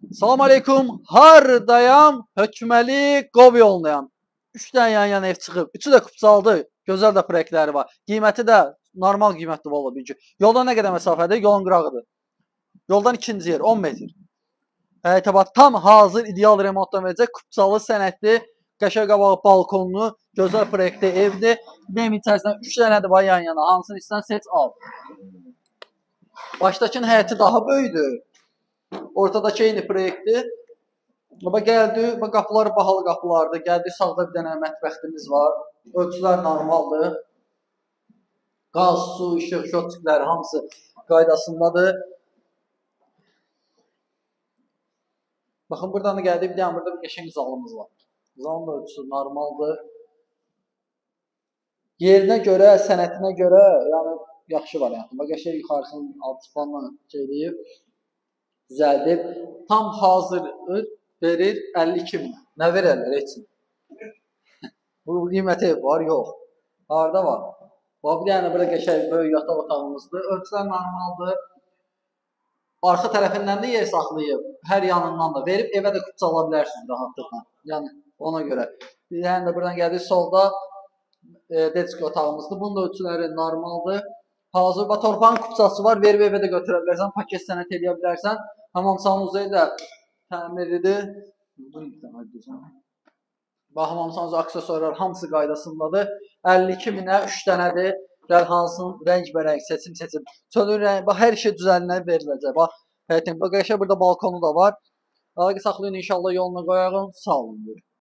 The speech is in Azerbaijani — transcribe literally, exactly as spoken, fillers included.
Salam aleykum, hardayam, hökməli qov yolundayam. Üç dənə yan-yana ev çıxıb, üçü də kupçalıdır, gözəl də proyektləri var. Qiyməti də normal qiymətli valla bir ki. Yoldan nə qədər məsafədir? Yolun qırağıdır. Yoldan ikinci yer, on metr. Həyətə bax, tam hazır, ideal remontdan verəcək, kupçalı, sənətli, qəşəng qabağı balkonlu, gözəl proyektli evdir. Evin içərisindən üç dənədir var yan-yana, hansını istəyirsən seç al. Başdakının həyəti daha böyükdür. Ortadakı eyni proyektdir. Bax gəldi, bax qapılar bahalı qapılardır. Gəldi, sağda bir dənə mətbəxtimiz var. Ölçülər normaldır. Qaz, su, işıq, şotçikləri hamısı qaydasındadır. Baxın, buradan da gəldi, bir dənə burada bir qəşəng zalımız var. Zalın da ölçüsü normaldır. Yerinə görə, sənətinə görə, yəni yaxşı variantdır. Bax, qəşəng yuxarısını alçıpanla şey deyib, düzəldib. Tam hazır verir əlli iki min. Nə verərlər heç? Bu qiyməti var, yox. Harada var? Bax, bir dənə burada qəşəng böyük yataq otağımızdır. Ölçülər normaldır. Arxa tərəfindən də yer saxlayıb, hər yanından da verib, evə də kupça ala bilərsiniz rahatlıqla. Yəni, ona görə. Bir dənə də buradan gəldik, solda e, detski otağımızdır. Bunun da ölçüləri normaldır. Hazır, bax, torpağın kupçası var, verib evə də götürə bilərsən, paket sənət edə bilərsən. Hamam sanuzeyi də təmirlidir. Bax, hamam sanuzeyi aksesuarlar hamısı qaydasındadır. əlli iki minə üç dənədir. Gəl hansının rəng-bərəng, seçim-seçim. Çölün rəngi, bax, hər şey düzəlinə veriləcək. Bax, həyətin, bax, qəşəng burada balkonu da var. Əlaqə saxlayın, inşallah yoluna qoyarım. Sağ olun.